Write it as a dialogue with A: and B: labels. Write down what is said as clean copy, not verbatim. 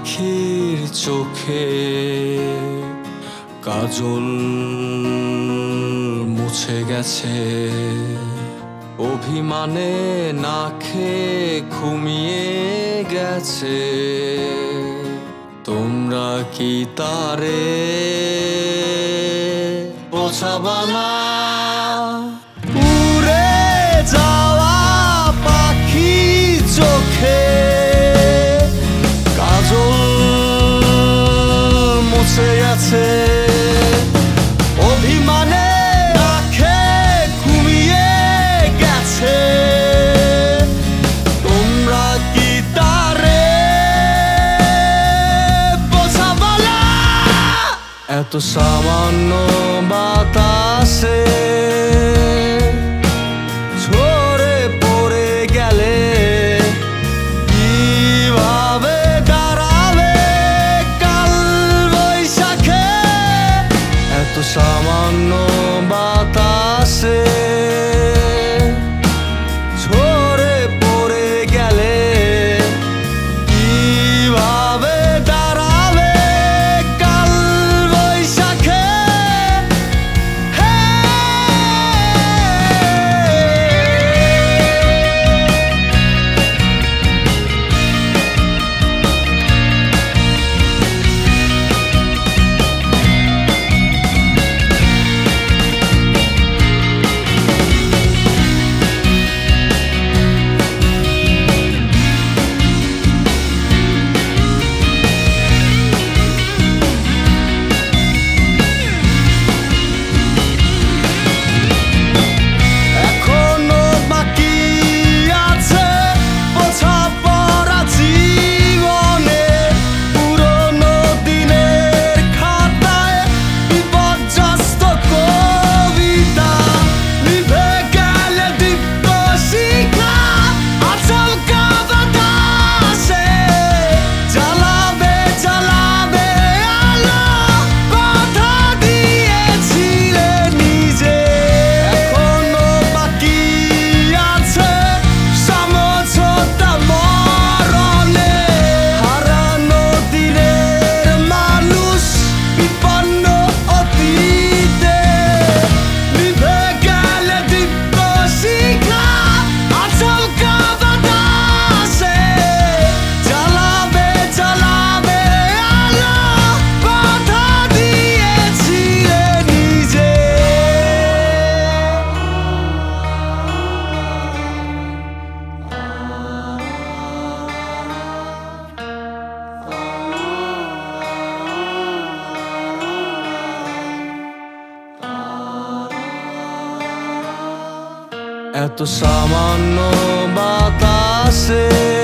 A: পাখির চোখে কাজল মুছে গেছে, অভিমানে না খেয়ে ঘুমিয়ে গেছে। তোমরা কি তারে বোঝাবা না? উড়ে যাওয়া পাখি চোখে কাজল মুছে গেছে, অভিমানে না খেয়ে ঘুমিয়ে গেছে। তোমরা কি তারে বোঝাবা না? এত সামান্য বাতাসে ঝরে পড়ে গেলে কিভাবে দাঁড়াবে কাল বৈশাখে? এত সামান্য বাতাসে ঝরে পড়ে গেলে কিভাবে দাঁড়াবে কাল বৈশাখে? এত সামান্য বাতাসে